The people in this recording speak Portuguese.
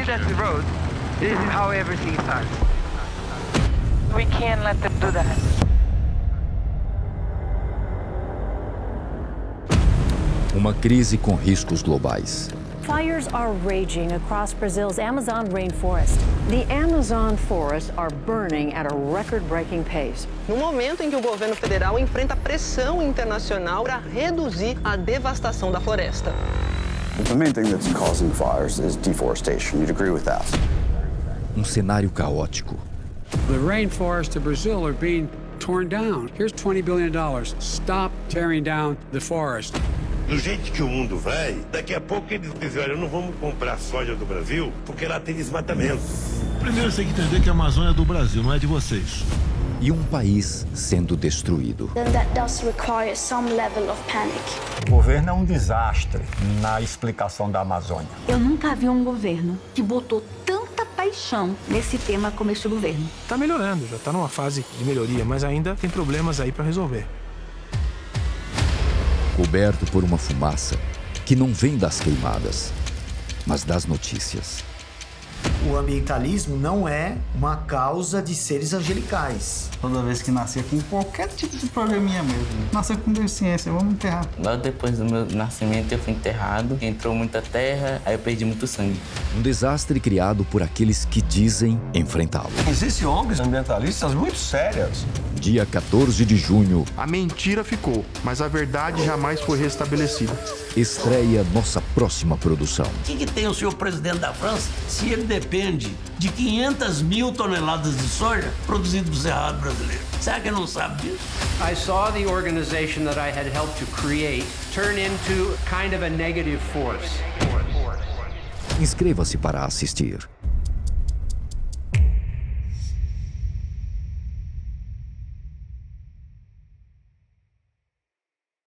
that the road, this is how everything starts. We can't let them do that. Uma crise com riscos globais. Fires are raging across Brazil's Amazon rainforest. The Amazon forests are burning at a record-breaking pace. No momento em que o governo federal enfrenta pressão internacional para reduzir a devastação da floresta. The main thing that's causing fires is deforestation. You'd agree with that? Cenário caótico. The rainforests of Brazil are being torn down. Here's $20 billion. Stop tearing down the forest. Do jeito que o mundo vai, daqui a pouco eles dizem, olha, não vamos comprar soja do Brasil, porque lá tem desmatamento. Primeiro você tem que entender que a Amazônia é do Brasil, não é de vocês. E um país sendo destruído. Then that does require some level of panic. O governo é um desastre na explicação da Amazônia. Eu nunca vi um governo que botou tanta paixão nesse tema como este governo. Tá melhorando, já tá numa fase de melhoria, mas ainda tem problemas aí para resolver. Coberto por uma fumaça que não vem das queimadas, mas das notícias. O ambientalismo não é uma causa de seres angelicais. Toda vez que nascia com qualquer tipo de probleminha mesmo. Nasceu com deficiência, vamos enterrar. Logo depois do meu nascimento eu fui enterrado, entrou muita terra, aí eu perdi muito sangue. Um desastre criado por aqueles que dizem enfrentá-lo. Existem ONGs ambientalistas muito sérias. Dia 14 de junho. A mentira ficou, mas a verdade jamais foi restabelecida. Estreia nossa próxima produção. O que tem o senhor presidente da França se ele depende de 500 mil toneladas de soja produzido no Cerrado brasileiro? Será que ele não sabe disso? I saw the organization that I had helped to create turn into kind of a negative force. Inscreva-se para assistir.